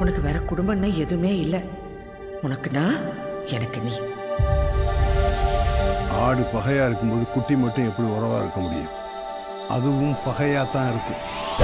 உனக்கு வேற குடும்பம்னா எதுவுமே இல்லை. உனக்கு நான், எனக்கு நீ. ஆடு பகையா இருக்கும்போது குட்டி மட்டும் எப்படி உறவா இருக்க முடியும்? அதுவும் பகையா தான் இருக்கும்.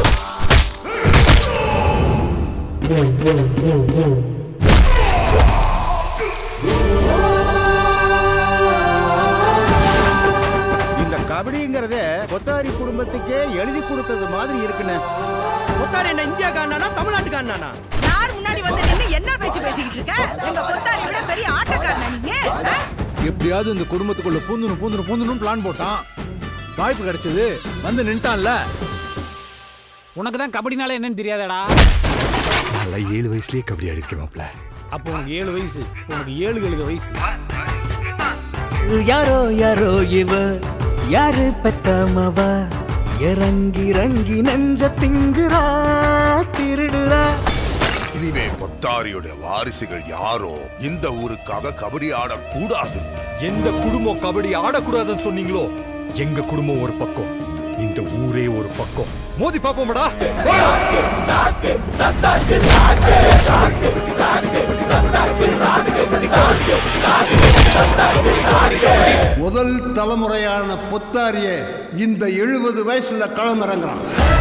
இந்த கபடிங்கிறதே கொத்தாரி குடும்பத்துக்கே எழுதி கொடுத்தது மாதிரி இருக்குன்னு. கொத்தாரி என்ன இந்தியா காரணனா தமிழ்நாட்டுக்கு காரணனா? யார் முன்னாடி வந்து நின்னு என்ன பேச்சு பேசிக்கிட்டு இருக்க? எங்க கொத்தாரி விட பெரிய ஆட்டக்காரனா நீங்க? எப்படியாவது இந்த குடும்பத்துக்குள்ள பூந்துணும் பிளான் போட்டான். வாய்ப்பு கிடைச்சது, வந்து நின்ட்டான்ல. உனக்கு தான் கபடினால என்னன்னு தெரியாதடா. நல்லா 7 வயசுலயே கபடி ஆடிருக்கேன் மாப்ள. அப்போ உனக்கு 7 வயசு, உனக்கு 7 வயசு. யாரோ யாரோ இவ, யாரு பெத்தமவ, இறங்கி இறங்கி நெஞ்ச திங்குறா, திருடுறா. இனிமே கொத்தாரியோட வாரிசுகள் யாரோ இந்த ஊருக்காக கபடி ஆடக்கூடாது. எந்த குடும்பம் கபடி ஆடக்கூடாதுன்னு சொன்னீங்களோ, எங்க குடும்பம் ஒரு பக்கம், இந்த ஊரே ஒரு பக்கம். மோதி பாப்போம்டா. முதல் தலைமுறையான பொத்தாரியே இந்த 70 வயசுல களமிறங்குறான்.